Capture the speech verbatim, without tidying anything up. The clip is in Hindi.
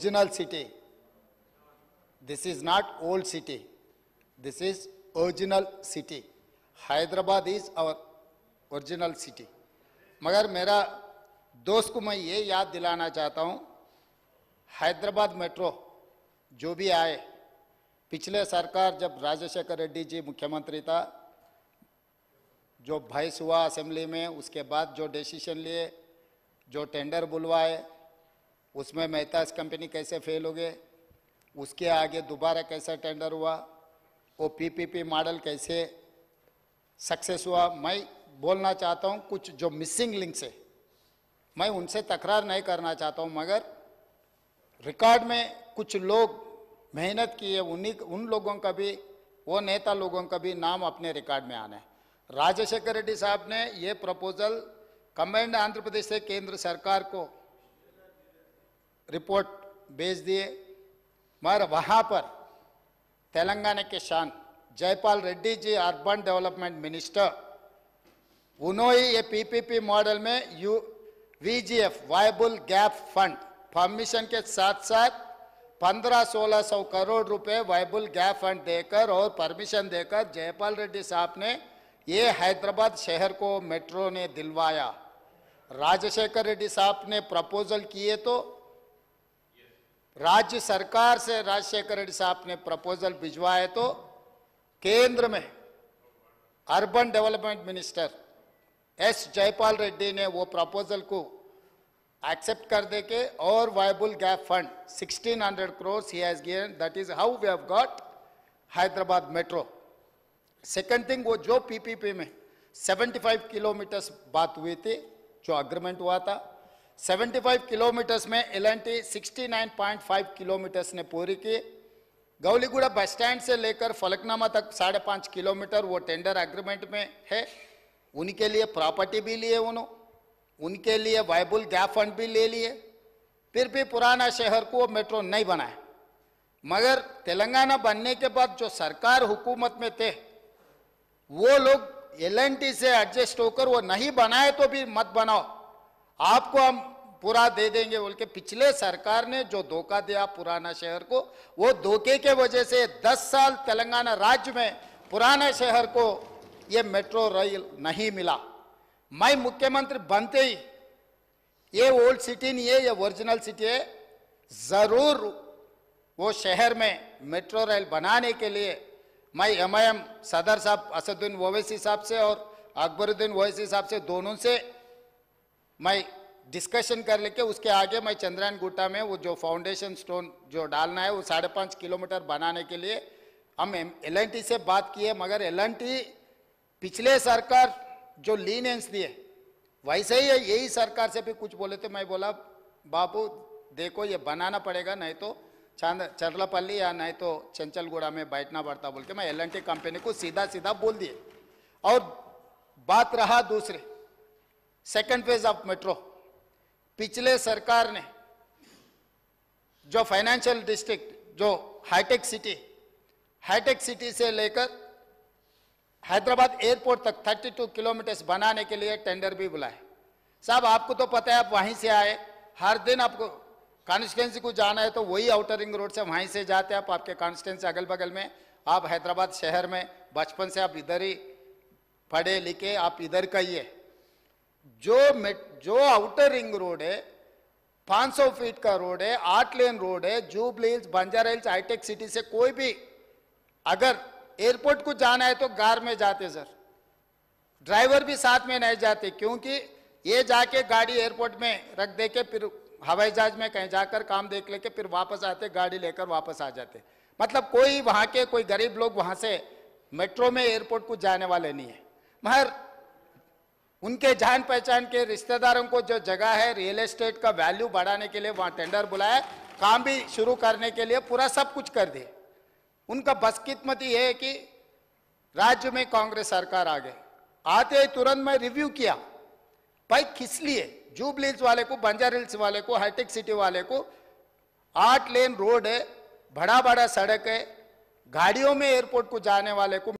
original city. This is not old city. This is original city. Hyderabad is our original city. मगर मेरा दोस्त को मैं ये याद दिलाना चाहता हूँ, हैदराबाद मेट्रो जो भी आए, पिछले सरकार जब राजशेखर रेड्डी जी मुख्यमंत्री था, जो बहस हुआ असेंबली में, उसके बाद जो डिसीजन लिए, जो टेंडर बुलवाए, उसमें मेहताज कंपनी कैसे फेल हो गए, उसके आगे दोबारा कैसा टेंडर हुआ, वो पीपीपी मॉडल कैसे सक्सेस हुआ। मैं बोलना चाहता हूँ कुछ जो मिसिंग लिंक्स है, मैं उनसे तकरार नहीं करना चाहता हूँ, मगर रिकॉर्ड में कुछ लोग मेहनत किए, उन्हीं उन लोगों का भी, वो नेता लोगों का भी नाम अपने रिकॉर्ड में आना है। राजशेखर रेड्डी साहब ने ये प्रपोजल कंबाइंड आंध्र प्रदेश से केंद्र सरकार को रिपोर्ट भेज दिए, मगर वहाँ पर तेलंगाना के शान Jaipal Reddy ji urban development minister, उन्होंने ये पीपीपी मॉडल में यू VGF viable gap fund permission के साथ साथ पंद्रह सोलह सौ करोड़ रुपए वायबल गैप फंड देकर और परमिशन देकर जयपाल रेड्डी साहब ने ये हैदराबाद शहर को मेट्रो ने दिलवाया। राजशेखर रेड्डी साहब ने प्रपोजल किए तो राज्य सरकार से राजशेखर रेड्डी साहब ने प्रपोजल भिजवाए तो केंद्र में urban development minister S Jaipal Reddy ने वो प्रपोजल को एक्सेप्ट कर दे के और viable gap fund sixteen hundred crore he has given. That is how we have got Hyderabad Metro. Second thing, वो जो पीपीपी में पचहत्तर किलोमीटर्स बात हुई थी, जो अग्रीमेंट हुआ था, पचहत्तर किलोमीटर्स में एल एंड टी उनहत्तर पॉइंट पाँच किलोमीटर्स ने पूरी की। गौलीगुड़ा बस स्टैंड से लेकर फलकनामा तक साढ़े पाँच किलोमीटर वो टेंडर एग्रीमेंट में है। उनके लिए प्रॉपर्टी भी लिए उन्होंने, उनके लिए वायबल गैप फंड भी ले लिए, फिर भी पुराना शहर को मेट्रो नहीं बनाया। मगर तेलंगाना बनने के बाद जो सरकार हुकूमत में थे, वो लोग एल एंड टी से एडजस्ट होकर वो नहीं बनाए तो भी मत बनाओ, आपको हम पूरा दे देंगे बोल के पिछले सरकार ने जो धोखा दिया पुराना शहर को, वो धोखे के वजह से दस साल तेलंगाना राज्य में पुराना शहर को ये मेट्रो रेल नहीं मिला। मैं मुख्यमंत्री बनते ही ये ओल्ड सिटी नहीं है, ये ओरिजिनल सिटी है, जरूर वो शहर में मेट्रो रेल बनाने के लिए मैं एम आई एम सदर साहब असदुद्दीन ओवैसी साहब से और अकबरुद्दीन ओवैसी साहब से दोनों से मैं डिस्कशन कर लेके उसके आगे मैं चंद्रायन गुट्टा में वो जो फाउंडेशन स्टोन जो डालना है वो साढ़े पाँच किलोमीटर बनाने के लिए हम एल एंड टी से बात किए। मगर एल एंड टी पिछले सरकार जो लीनेंस दिए वैसे ही यही सरकार से भी कुछ बोले थे। मैं बोला बाबू देखो ये बनाना पड़ेगा, नहीं तो चांद चरलापल्ली या नहीं तो चंचलगुड़ा में बैठना पड़ता बोल के मैं एल एंड टी कंपनी को सीधा सीधा बोल दिए। और बात रहा दूसरे सेकंड फेज ऑफ मेट्रो, पिछले सरकार ने जो फाइनेंशियल डिस्ट्रिक्ट जो हाईटेक सिटी हाईटेक सिटी से लेकर हैदराबाद एयरपोर्ट तक बत्तीस किलोमीटर्स बनाने के लिए टेंडर भी बुलाए। साहब आपको तो पता है, आप वहीं से आए, हर दिन आपको कॉन्स्टिट्यूंसी को जाना है तो वही आउटर रिंग रोड से वहीं से जाते हैं आप, आपके कॉन्स्टिट्यूंसी अगल बगल में, आप हैदराबाद शहर में बचपन से आप इधर ही पढ़े लिखे, आप इधर का ही है। जो जो आउटर रिंग रोड है पाँच सौ फीट का रोड है, आठ लेन रोड है, जुबली हिल्स बंजारा हिल्स हाईटेक सिटी से कोई भी अगर एयरपोर्ट को जाना है तो कार में जाते सर, ड्राइवर भी साथ में नहीं जाते, क्योंकि ये जाके गाड़ी एयरपोर्ट में रख दे के फिर हवाई जहाज में कहीं जाकर काम देख लेके फिर वापस आते, गाड़ी लेकर वापस आ जाते। मतलब कोई वहां के कोई गरीब लोग वहां से मेट्रो में एयरपोर्ट को जाने वाले नहीं है। मगर उनके जान पहचान के रिश्तेदारों को जो जगह है रियल एस्टेट का वैल्यू बढ़ाने के लिए वहां टेंडर बुलाया, काम भी शुरू करने के लिए पूरा सब कुछ कर दिए। उनका बदकिस्मती है कि राज्य में कांग्रेस सरकार आ गई, आते ही तुरंत मैं रिव्यू किया, भाई किस लिए जुबली हिल्स वाले को, बंजारा हिल्स वाले को, हाईटेक सिटी वाले को आठ लेन रोड है, बड़ा बड़ा सड़क है, गाड़ियों में एयरपोर्ट को जाने वाले को